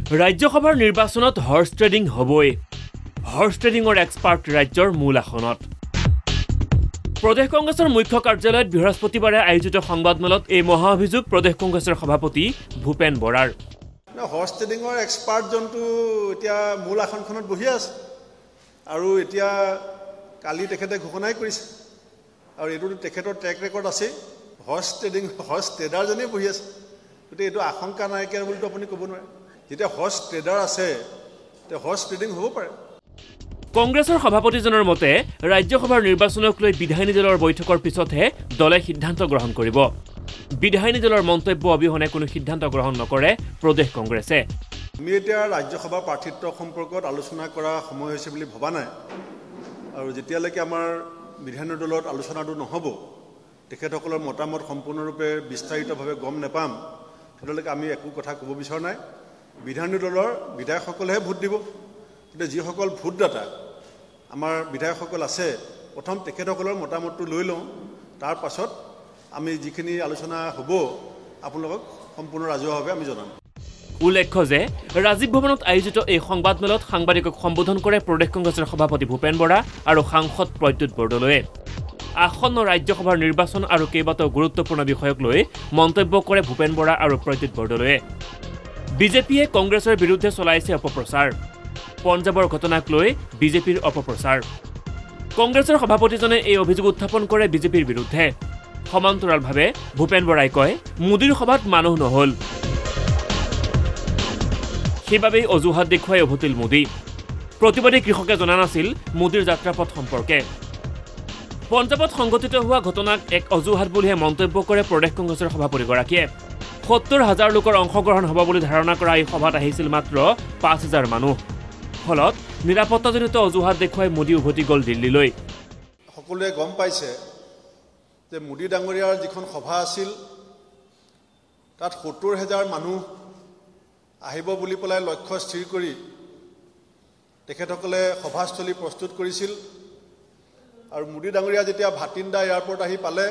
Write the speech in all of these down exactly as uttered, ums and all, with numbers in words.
ৰাজ্যসভাৰ নিৰ্বাচনত horse trading হবই হৰ্স ট্ৰেডিংৰ এক্সপাৰ্ট ৰাজ্যৰ মূল আসনত প্ৰদেশ কংগ্ৰেছৰ মুখ্য কাৰ্যালয়ত বৃহস্পতিবাৰে আয়োজিত সংবাদমেলত এই মহা অভিযোগ প্ৰদেশ কংগ্ৰেছৰ সভাপতি ভূপেন বৰাৰ হৰ্স ট্ৰেডিংৰ এক্সপাৰ্ট জনটো এতিয়া মূল আসনখনত বহি আছে আৰু এতিয়া কালি তেখেতে ঘোষণাই কৰিছে আৰু এইটো তেখেতৰ ট্ৰেক ৰেকৰ্ড আছে হৰ্স ট্ৰেডিং হৰ্স ট্ৰেডাৰ জনে বহি আছে গতিকে এইটো আশংকা নাইকিয়া বুলি আপুনি ক'ব নোৱাৰে যেতিয়া হৰ্স ট্ৰেডাৰ আছে তে হৰ্স ট্ৰেডিং হ'ব পাৰে কংগ্ৰেছৰ সভাপতিজনৰ মতে ৰাজ্যসভাৰ নিৰ্বাচনক লৈ বিধায়িনী দলৰ বৈঠকৰ পিছতহে দলে সিদ্ধান্ত গ্ৰহণ কৰিব বিধায়িনী দলৰ মন্তব্য অবিহনে কোনো সিদ্ধান্ত গ্ৰহণ নকৰে প্ৰদেশ কংগ্ৰেছে আমি এতিয়া ৰাজ্যসভা প্ৰাৰ্থিত্ব সম্পৰ্কত আলোচনা কৰা সময় হৈছে বুলি ভবা নাই আৰু যেতিয়ালৈকে আমাৰ বিধায়িনী দলত আলোচনাটো নহ'ব তেখেতসকলৰ মতামত সম্পূৰ্ণৰূপে বিস্তাৰিতভাৱে গম নাপাম তেতিয়ালৈকে আমি একো কথা ক'ব বিচৰা নাই বিধায়িনী দলৰ বিধায়কসকলেহে ভোট দিব কিন্তু যিসকল ভোটদাতা আমাৰ বিধায়কসকল আছে প্ৰথম তেখেতসকলৰ মতামতটো লৈ লওঁ তাৰ পাছত আমি যিখিনি আলোচনা হ'ব আপোনালোকক সম্পূৰ্ণ ৰাজহুৱাভাৱে আমি জনাম উল্লেখ্য যে ৰাজীৱ ভৱনত আয়োজিত এই সংবাদমেলত সাংবাদিকক সম্বোধন কৰে প্ৰদেশ কংগ্ৰেছৰ সভাপতি ভূপেন বৰা আৰু সাংসদ প্ৰদ্যুৎ বৰদলৈয়ে আসন্ন ৰাজ্যসভাৰ নিৰ্বাচন আৰু কেইবাটাও গুৰুত্বপূৰ্ণ বিষয়ক লৈ মন্তব্য কৰে ভূপেন বৰা আৰু প্ৰদ্যুৎ বৰদলৈয়ে বিজেপিয়ে কংগ্ৰেছৰ বিৰুদ্ধে চলাইছে অপপ্ৰচাৰ পঞ্জাবৰ ঘটনাক লৈ বিজেপিৰ অপপ্ৰচাৰ কংগ্ৰেছৰ সভাপতিজনে এই অভিযোগ উত্থাপন কৰে বিজেপিৰ বিৰুদ্ধে সমান্তৰালভাৱে ভূপেন বৰাই কয় মোদীৰ সভাত মানুহ নহল সেইবাবেই অজুহাত দেখুৱাই উভতিল মোদী প্ৰতিবাদী কৃষকে জনা নাছিল মোদীৰ যাত্ৰাপথ সম্পৰ্কে পঞ্জাবত সংঘটিত হোৱা ঘটনাক এক অজুহাত বুলিহে মন্তব্য কৰে প্ৰদেশ কংগ্ৰেছৰ সভাপতিগৰাকীয়ে সত্তৰ হাজাৰ লোকৰ অংশগ্ৰহণ হ'ব বুলি ধাৰণা কৰা এই সভাত আহিছিল মাত্ৰ পাঁচ হাজাৰ মানুহ ফলত নিৰাপত্তাজনিত অজুহাত দেখুৱাই মোদী উভতি গ'ল দিল্লীলৈ সকলোৱে গম পাইছে যে মোদী ডাঙৰীয়াৰ যিখন সভা আছিল তাত সত্তৰ হাজাৰ মানুহ আহিব বুলি পেলাই লক্ষ্য স্থিৰ কৰি তেখেতসকলে সভাস্থলী প্ৰস্তুত কৰিছিল আৰু মোদী ডাঙৰীয়া যেতিয়া ভাটিন্দা এয়াৰপৰ্ট আহি পালে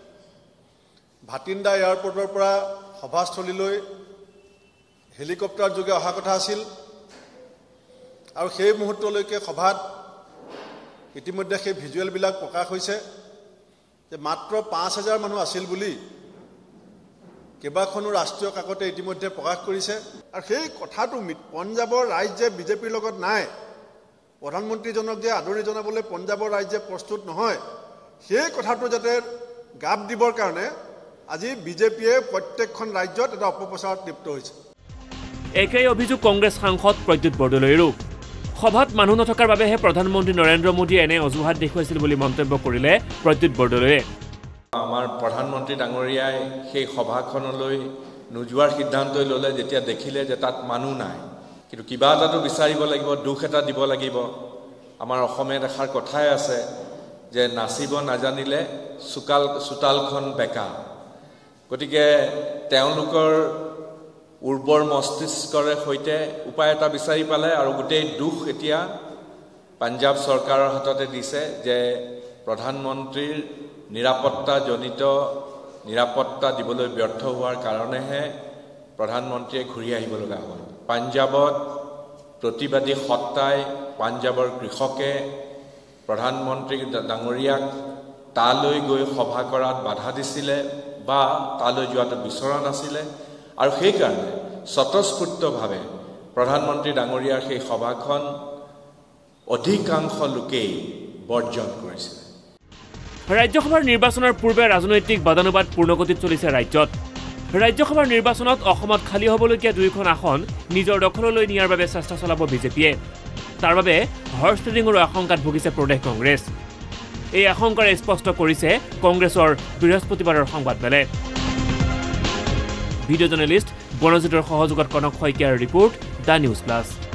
ভাটিন্দা এয়াৰপৰ্টৰ পৰা সভাস্থলীলৈ হেলিকপ্টাৰ যোগে অহা কথা আছিল আৰু সেই মুহূৰ্তলৈকে সভাত ইতিমধ্যে সেই ভিজুৱেলবিলাক প্ৰকাশ হৈছে যে মাত্ৰ পাঁচ হাজাৰ মানুহ আছিল বুলি কেইবাখনো ৰাষ্ট্ৰীয় কাকতে ইতিমধ্যে প্ৰকাশ কৰিছে আৰু সেই কথাটো পঞ্জাবৰ ৰাজ্যে বিজেপিৰ লগত নাই প্ৰধানমন্ত্ৰীজনক যে আদৰণি জনাবলৈ পঞ্জাবৰ ৰাজ্যে প্ৰস্তুত নহয় সেই কথাটো যাতে গাপ দিবৰ কাৰণে আজি বিজেপিয়ে প্ৰত্যেকখন ৰাজ্যত এটা অপপ্ৰচাৰত লিপ্ত হৈছে একেই অভিযোগ কংগ্ৰেছ সাংসদ প্ৰদ্যুৎ বৰদলৈৰো সভাত মানুহ নথকাৰ বাবেহে প্ৰধানমন্ত্ৰী নৰেন্দ্ৰ মোদীয়ে এনে অজুহাত দেখুৱাইছিল বুলি মন্তব্য কৰিলে প্ৰদ্যুৎ বৰদলৈয়ে আমাৰ প্ৰধানমন্ত্ৰী ডাঙৰীয়াই সেই সভাখনলৈ নোযোৱাৰ সিদ্ধান্ত ল'লে যেতিয়া দেখিলে যে তাত মানুহ নাই কিন্তু কিবা এটাতো বিচাৰিব লাগিব দুখ এটা দিব লাগিব আমাৰ অসমীয়াত এষাৰ কথাই আছে যে নাচিব নাজানিলে চোকাল চোতালখন বেকা গতিকে তেওঁলোকৰ উৰ্বৰ মস্তিষ্কৰে সৈতে উপায় এটা বিচাৰি পালে আৰু গোটেই দুখ এতিয়া পাঞ্জাৱ চৰকাৰৰ হাততে দিছে যে প্ৰধানমন্ত্ৰীৰ নিৰাপত্তাজনিত নিৰাপত্তা দিবলৈ ব্যৰ্থ হোৱাৰ কাৰণেহে প্ৰধানমন্ত্ৰীয়ে ঘূৰি আহিব লগা হ'ল পাঞ্জাৱত প্ৰতিবাদী সত্তাই পাঞ্জাৱৰ কৃষকে প্ৰধানমন্ত্ৰী ডাঙৰীয়াক তালৈ গৈ সভা কৰাত বাধা দিছিলে বা তালৈ যোৱাটো বিচৰা নাছিলে আৰু সেইকাৰণে স্বতঃস্ফূৰ্তভাৱে প্ৰধানমন্ত্ৰী ডাঙৰীয়াৰ সেই সভাখন অধিকাংশ লোকেই বৰ্জন কৰিছিল ৰাজ্যসভাৰ নিৰ্বাচনৰ পূৰ্বে ৰাজনৈতিক বাদানুবাদ পূৰ্ণগতিত চলিছে ৰাজ্যত ৰাজ্যসভাৰ নিৰ্বাচনত অসমত খালী হ'বলগীয়া দুইখন আসন নিজৰ দখললৈ নিয়াৰ বাবে চেষ্টা চলাব বিজেপিয়ে তাৰ বাবে হৰ্স ট্ৰেডিংৰ আশংকাত ভুগিছে প্ৰদেশ কংগ্ৰেছ এই আশংকাৰে স্পষ্ট কৰিছে কংগ্ৰেছৰ বৃহস্পতিবাৰৰ সংবাদমেলে ভিডিঅ' জাৰ্নেলিষ্ট বনজিতৰ সহযোগত কনক শইকীয়াৰ ৰিপৰ্ট দ্য নিউজ প্লাছ।